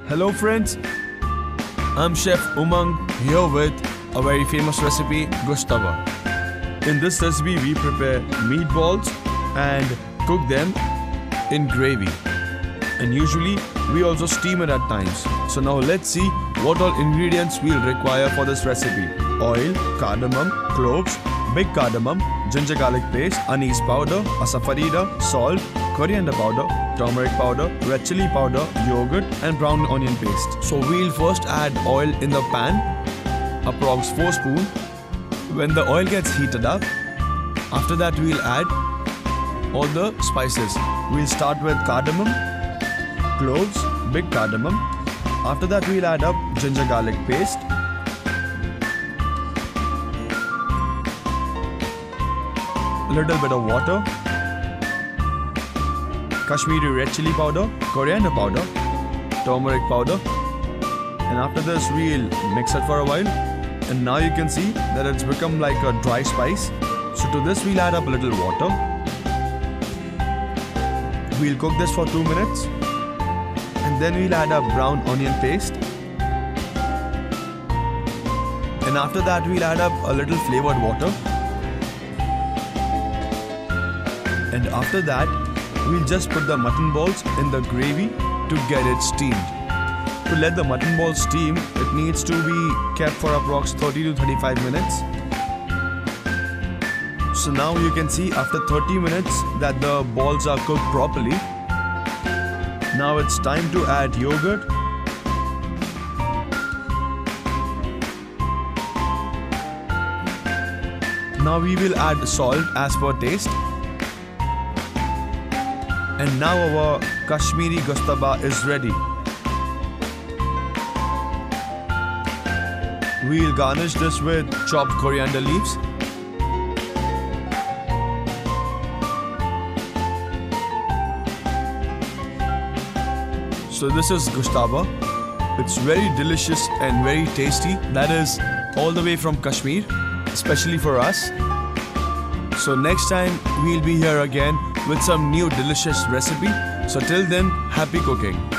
Hello friends, I'm Chef Umang here with a very famous recipe, Gushtaba. In this recipe we prepare meatballs and cook them in gravy. And usually we also steam it at times. So now let's see what all ingredients we'll require for this recipe. Oil, cardamom, cloves, big cardamom, ginger garlic paste, anise powder, asafoetida, salt, coriander powder, turmeric powder, red chili powder, yogurt and brown onion paste. So we'll first add oil in the pan, approx 4 spoons. When the oil gets heated up, after that we'll add all the spices. We'll start with cardamom, cloves, big cardamom. After that we'll add up ginger garlic paste, a little bit of water, Kashmiri red chili powder, coriander powder, turmeric powder, and after this we'll mix it for a while. And now you can see that it's become like a dry spice. So to this we'll add up a little water. We'll cook this for 2 minutes, and then we'll add up brown onion paste, and after that we'll add up a little flavored water, and after that we'll just put the mutton balls in the gravy to get it steamed. To let the mutton balls steam, it needs to be kept for approx 30 to 35 minutes. So now you can see after 30 minutes that the balls are cooked properly. Now it's time to add yogurt, now we will add salt as per taste. And now our Kashmiri Gushtaba is ready. We'll garnish this with chopped coriander leaves. So this is Gushtaba. It's very delicious and very tasty. That is all the way from Kashmir, especially for us. So next time we'll be here again with some new delicious recipe. So till then, happy cooking.